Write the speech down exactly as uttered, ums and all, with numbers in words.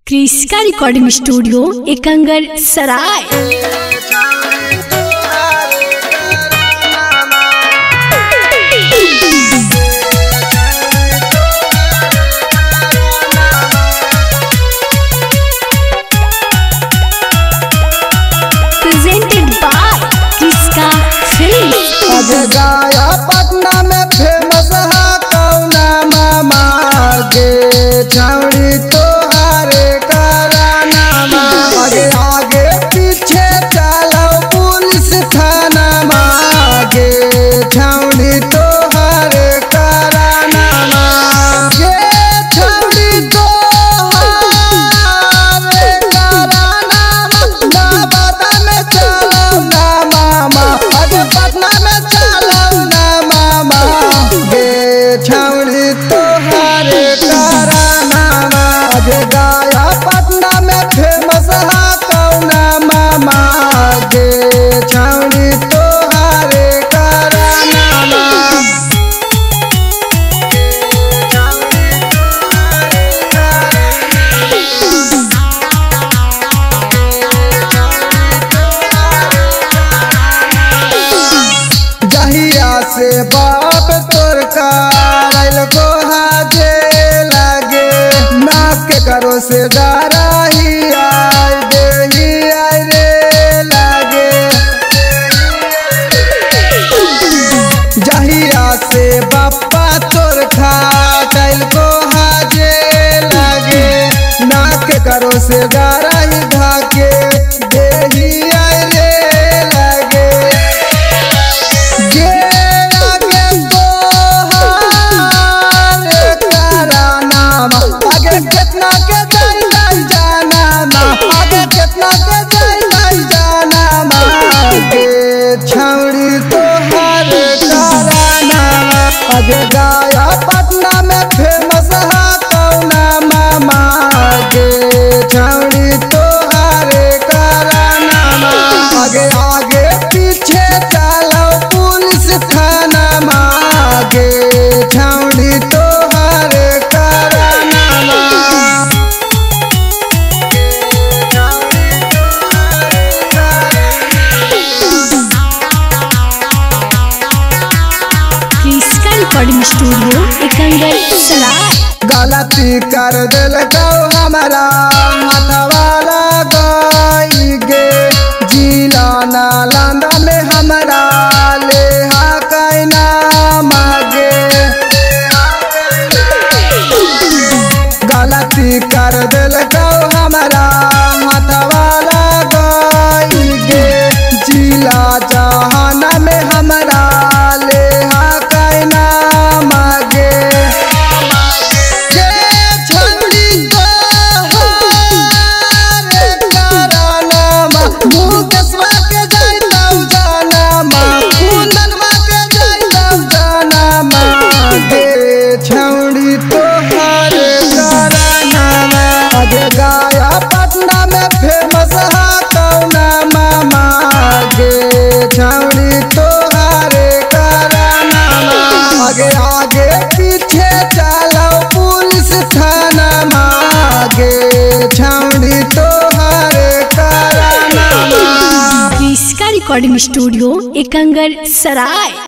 क्रिस्का recording studio Ekangar Sarai. Presented by Kriska films. Gaya Patna में famous है कौना मामा गे छौड़ी तोहारे कराना मा। आगे आगे पीछे चलो पुलिस थाना मा गे छौड़ी तोहारे कराना मा। गे छौड़ी तोहारे कराना मा। नवादा में चलो ना मामा आगे पटना में चलो ना मामा गे छौड़ी तोहारे कराना मा। आगे गया पटना में फेमस है कौना मामा गे छौड़ी तोहारे कराना मा। जहिया से बाप तोर करल गोहा जे लगे नाक के करो से डराही आय देही आय रे लगे। जहिया से बापा तोर खाटल गोहा जे लगे नाक के करो से डराही धाके देही आय रे लगे। गे आगे तोहारे कराना मा। आगे कितना के जाई नहीं जाना मा। आगे कितना के जाई नहीं जाना मा गे छौड़ी तोहारे कराना मा। आगे गया पटना में फेमस है कौना मामा गे छौड़ी तोहारे कराना मा। आगे आगे पीछे चलो पुलिस थाना मा गे छौड़ी तोहारे कराना मा। क्रिस्का रिकॉर्डिंग स्टूडियो एकंगर सराय। गलती कर दिल गौ हमारा हाथवाला गई गे जिला नालंदा में हमारा ले हा कैना मागे। गलती कर दिल गौ हमारा हाथवाला गई गे जिला जहाना में हमारा ले हा कैना मागे। गे छौड़ी तोहारे कराना मा। मुकेशवा के जाइतौ जाना मा। कुंदनवा के जाइतौ जाना मा गे छौड़ी तोहारे कराना मा। आगे गया पटना में फेमस है कौना मामा गे छौड़ी तोहारे कराना मा। आगे आगे पीछे चलो पुलिस थाना मा गे छौड़ी तोहारे कराना मा। क्रिस्का रिकॉर्डिंग स्टूडियो एकंगर सराय।